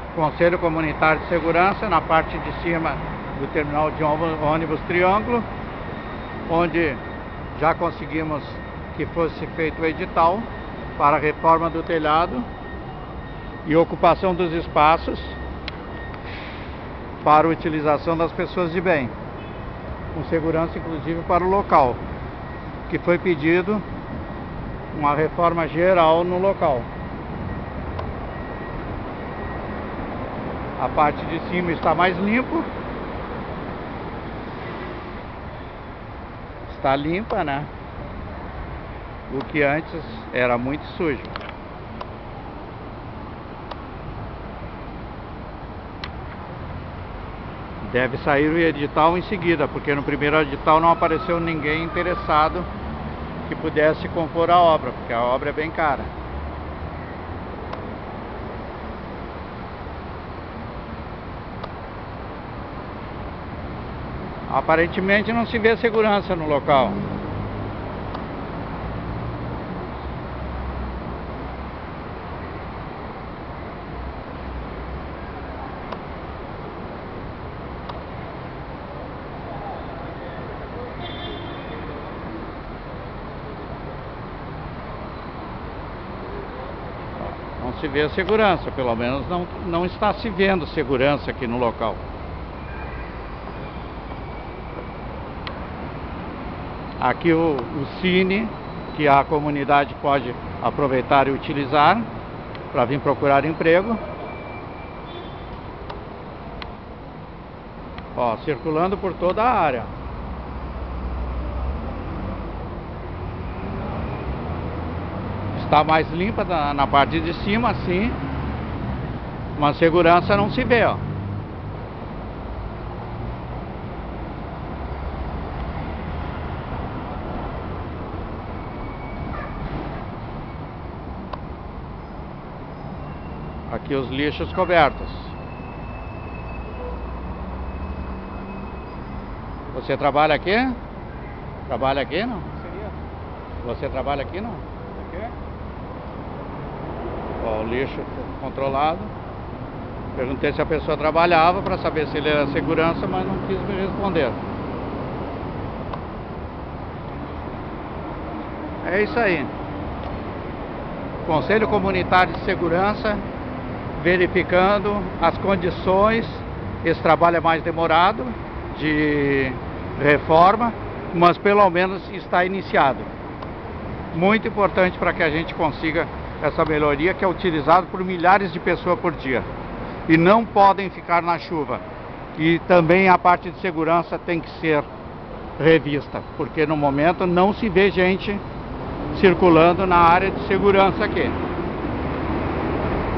Conselho Comunitário de Segurança, na parte de cima do terminal de ônibus Triângulo, onde já conseguimos que fosse feito o edital para a reforma do telhado e ocupação dos espaços para a utilização das pessoas de bem, com segurança inclusive para o local, que foi pedido uma reforma geral no local. A parte de cima está mais limpo. Está limpa, né? O que antes era muito sujo. Deve sair o edital em seguida, porque no primeiro edital não apareceu ninguém interessado que pudesse compor a obra, porque a obra é bem cara. Aparentemente não se vê segurança no local. Não se vê segurança, pelo menos não está se vendo segurança aqui no local. Aqui o Cine, que a comunidade pode aproveitar e utilizar para vir procurar emprego. Ó, circulando por toda a área. Está mais limpa na parte de cima, sim. Mas segurança não se vê, ó. Aqui os lixos cobertos. Você trabalha aqui? Trabalha aqui, não? Seria? Você trabalha aqui, não? Aqui? Ó, o lixo controlado. Perguntei se a pessoa trabalhava para saber se ele era segurança, mas não quis me responder. É isso aí. Conselho Comunitário de Segurança, verificando as condições. Esse trabalho é mais demorado de reforma, mas pelo menos está iniciado. Muito importante para que a gente consiga essa melhoria, que é utilizado por milhares de pessoas por dia e não podem ficar na chuva. E também a parte de segurança tem que ser revista, porque no momento não se vê gente circulando na área de segurança aqui.